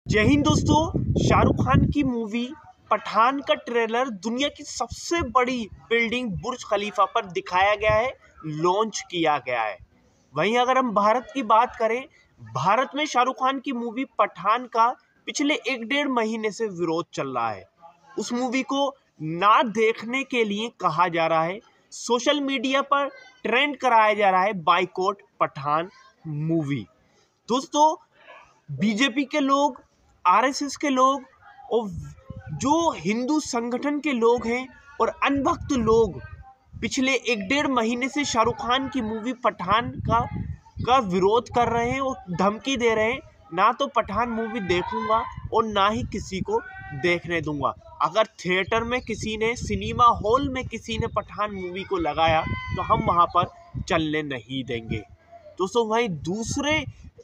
जय हिंद दोस्तों। शाहरुख खान की मूवी पठान का ट्रेलर दुनिया की सबसे बड़ी बिल्डिंग बुर्ज खलीफा पर दिखाया गया है, लॉन्च किया गया है। वहीं अगर हम भारत की बात करें, भारत में शाहरुख खान की मूवी पठान का पिछले 1-1.5 महीने से विरोध चल रहा है। उस मूवी को ना देखने के लिए कहा जा रहा है, सोशल मीडिया पर ट्रेंड कराया जा रहा है बाइकॉट पठान मूवी। दोस्तों, बीजेपी के लोग, आरएसएस के लोग और जो हिंदू संगठन के लोग हैं और अनभक्त लोग पिछले 1-1.5 महीने से शाहरुख खान की मूवी पठान का विरोध कर रहे हैं और धमकी दे रहे हैं, ना तो पठान मूवी देखूंगा और ना ही किसी को देखने दूंगा। अगर थिएटर में किसी ने, सिनेमा हॉल में किसी ने पठान मूवी को लगाया तो हम वहां पर चलने नहीं देंगे। दोस्तों, वहीं दूसरे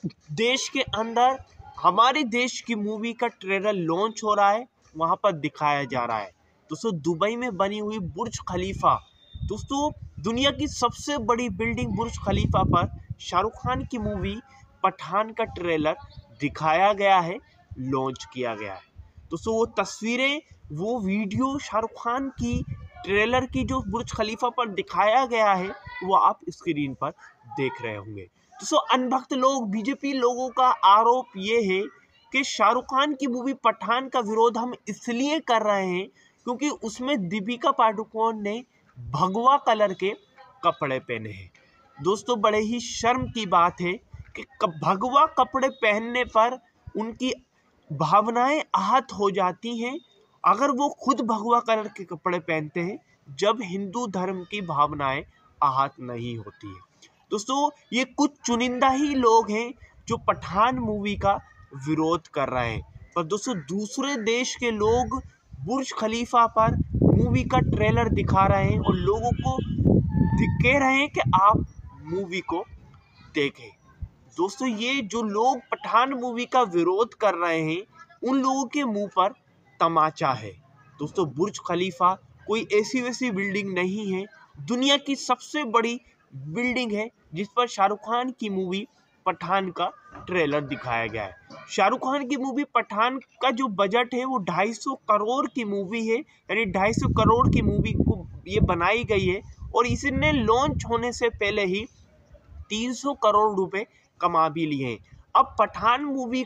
देश के अंदर हमारे देश की मूवी का ट्रेलर लॉन्च हो रहा है, वहां पर दिखाया जा रहा है। दोस्तों, दुबई में बनी हुई बुर्ज खलीफा, दोस्तों दुनिया की सबसे बड़ी बिल्डिंग बुर्ज खलीफा पर शाहरुख खान की मूवी पठान का ट्रेलर दिखाया गया है, लॉन्च किया गया है। दोस्तों, वो तस्वीरें, वो वीडियो शाहरुख खान की ट्रेलर की जो बुर्ज खलीफा पर दिखाया गया है, वो आप स्क्रीन पर देख रहे होंगे। दोस्तों, अनभक्त लोग, बीजेपी लोगों का आरोप ये है कि शाहरुख खान की मूवी पठान का विरोध हम इसलिए कर रहे हैं क्योंकि उसमें दीपिका पादुकोण ने भगवा कलर के कपड़े पहने हैं। दोस्तों, बड़े ही शर्म की बात है कि भगवा कपड़े पहनने पर उनकी भावनाएं आहत हो जाती हैं अगर वो खुद भगवा कलर के कपड़े पहनते हैं, जब हिंदू धर्म की भावनाएं आहत नहीं होती है। दोस्तों, ये कुछ चुनिंदा ही लोग हैं जो पठान मूवी का विरोध कर रहे हैं, पर दोस्तों दूसरे देश के लोग बुर्ज खलीफा पर मूवी का ट्रेलर दिखा रहे हैं और लोगों को कह रहे हैं कि आप मूवी को देखें। दोस्तों, ये जो लोग पठान मूवी का विरोध कर रहे हैं, उन लोगों के मुंह पर तमाचा है। दोस्तों, बुर्ज खलीफा कोई ऐसी वैसी बिल्डिंग नहीं है, दुनिया की सबसे बड़ी बिल्डिंग है जिस पर शाहरुख खान की मूवी पठान का ट्रेलर दिखाया गया है। शाहरुख खान की मूवी पठान का जो बजट है वो 250 करोड़ की मूवी है, यानी 250 करोड़ की मूवी को ये बनाई गई है और इसने लॉन्च होने से पहले ही 300 करोड़ रुपए कमा भी लिए हैं। अब पठान मूवी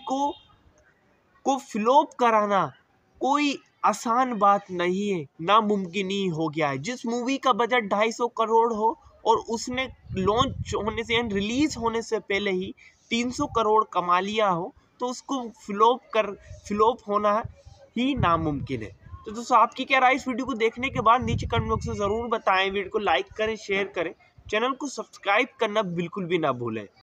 को फ्लॉप कराना कोई आसान बात नहीं है, नामुमकिन ही हो गया है। जिस मूवी का बजट 250 करोड़ हो और उसने लॉन्च होने से, रिलीज होने से पहले ही 300 करोड़ कमा लिया हो, तो उसको फ्लॉप होना ही नामुमकिन है। तो दोस्तों, आपकी क्या राय इस वीडियो को देखने के बाद नीचे कमेंट बॉक्स में ज़रूर बताएं। वीडियो को लाइक करें, शेयर करें, चैनल को सब्सक्राइब करना बिल्कुल भी ना भूलें।